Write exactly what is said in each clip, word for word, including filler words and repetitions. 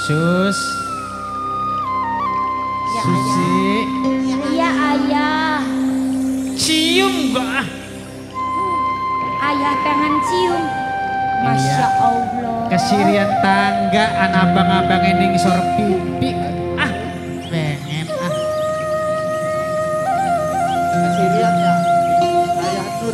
Sus. Ya, Susi. Iya ayah. Cium gak? Ayah pengen cium. Masya Iya. Allah. Kesirian tangga anak abang-abang ini ngisor pipi. Ah, pengen ah. Kesirian ya. Ayah Nur.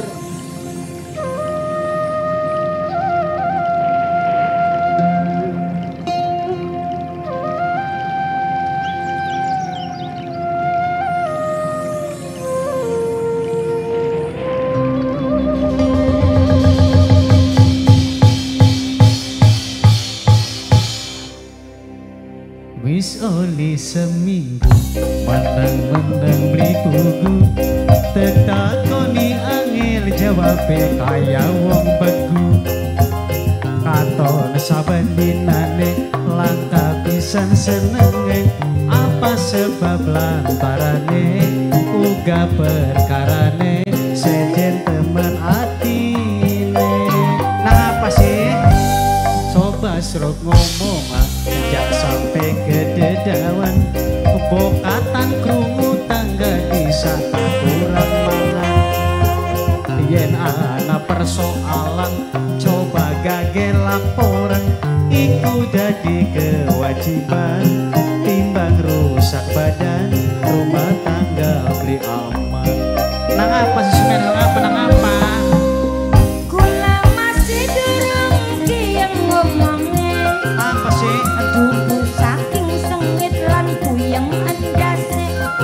Wis oli seminggu menang-menang beli tugu tetakoni angel jawabe kaya wong begu katon saben dinane langka pisan senenge apa sebab lantarane uga perkarane sejen temen atine. Nah apa sih coba serok ngomong jak sampai ke dedawan bokatan krungu tangga disangka kurang mangan yen ana persoalan coba gage laporan iku dadi kewajiban timbang rusak badan rumah tangga beli aman. Nang apa sih sebenarnya apa nang apa? Kula masih durung kiyeng ngomongnya. Apa sih? Tubuh saking sengit lan puyeng andase.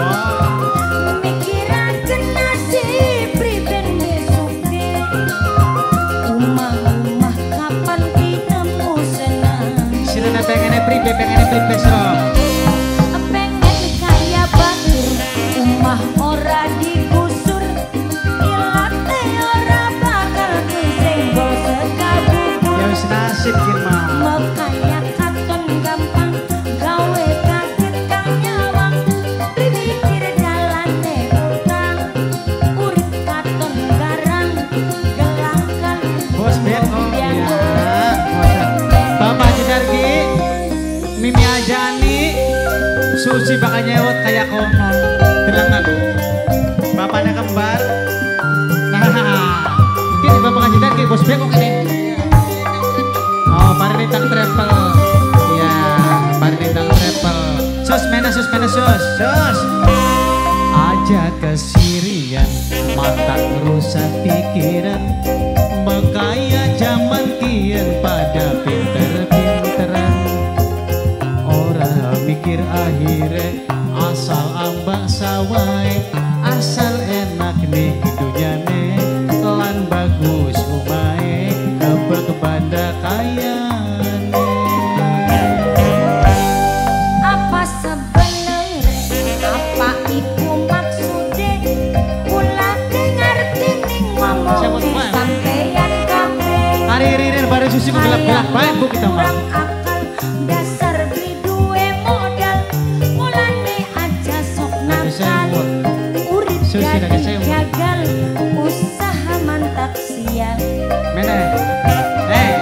Mikiraken nasib priben besuke. Umah-umah kapan ditemu senang. Sila pengennya pribe pengennya pribe serong. Pengen kaya batur, umah ora digusur, ilate ora bakal kesenggol sekabubur. Ya wis nasib ki mah. Makanya katon gampang gawe kaget kang nyawang, dipikir dalane utang, urip katon garang, gelangkan Bos Ben, oh yang iya. Bapak Jidargi, Mimi Ajani, Susi bakal nyewot kayak konon. Bilang aku, bapaknya kembar. Nah, kini Bapak Jidargi, Bos Ben kok ini. Oh, Parinitang Travel. Iya, Parinitang Travel. Sus, mana sus, mana sus, sus. Aja kesirian, mantak rusak pikiran. Makanya zaman kian pada pinter-pinteran. Orang mikir akhirnya asal ambak sawai, asal enak nih dunyane lan bagus umae kebek pada kayane. apa sebenarnya apa iku maksude kula ngerti ning ngomong sampeyan kabeh Hari-hari baru susi gelap-gelap baik bu kita mah. kurang akal dasar beli duwe modal mulane aja sok nakal urip Susi jadi lagi sewa. gagal usaha mantak sial. Mene, eh,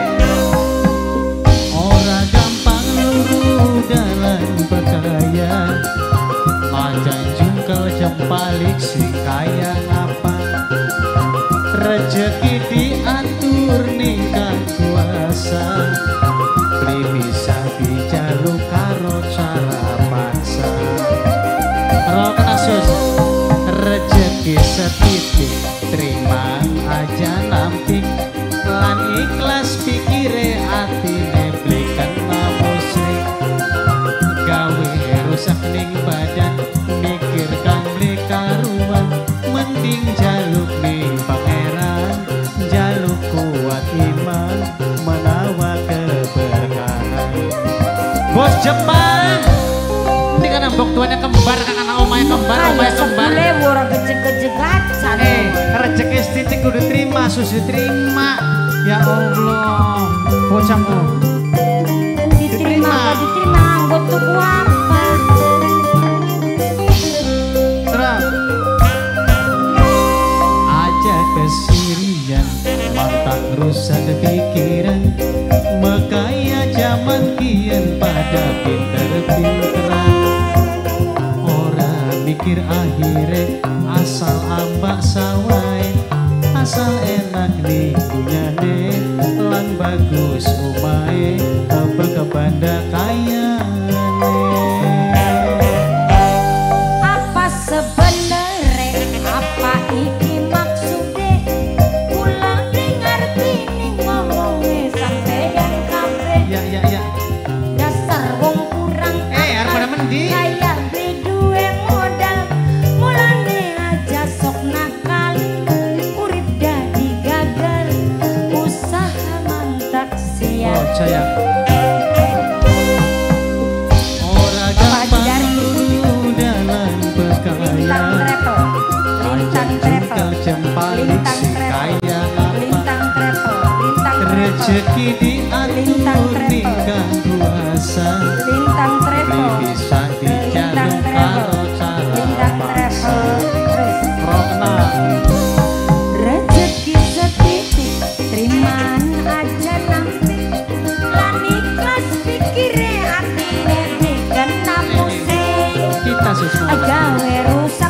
ora gampang luru dalam berkaya, ajan jungkel jempalik sing kaya ngapa, rezeki diatur ningkat kuasa, beli bisa dijaluk karo cara paksa, roh kasus rezeki setitik terima aja nampik lan ikhlas pikire atine blikan musrik gawe rusak ning badan mikirkan beli karuan mending jaluk ning pangeran jaluk kuat iman menawa keberkahan. Bos Jepang ini kan ambok tuanya kembar kan anak omanya kembar omanya kembar. Sepuluh orang gejek-gejekan. Eh, rezeki titik kudu terima, susu terima. Ya Allah, bocahmu. Diterima apa diterima anggot tuku apa? Terus aja kesirian, mantak rusak pikiran, makanya zaman kian pada pinter-pinteran, ora mikir akhire asal ambak sawai, asal enak lingkungannya lan bagus omahe bekebanda kayane. Apa sebenere apa iki maksude kula dengar bini ngomongnya sampeyan kabeh Ya ya ya. dasar wong kurang Eh, arep pada mendi? kaya duwe modal mulane aja sok nakal urip dadi gagal usaha mantak sia. Oh, saya. Ora gampang lulu dalam Lintang bekaya. travel, lintang travel, Jempalik lintang si travel, kaya apa? lintang travel, lintang travel, Rezeki Lintang diatur travel. ningkang kuasa. lintang travel, Bisa lintang dijaluk travel, karo cara lintang paksa. travel, terus Rokna. rezeki setitik terimaan aja nampik lan ikhlas pikire atine digenap musik Kita sih semua. gawe rusak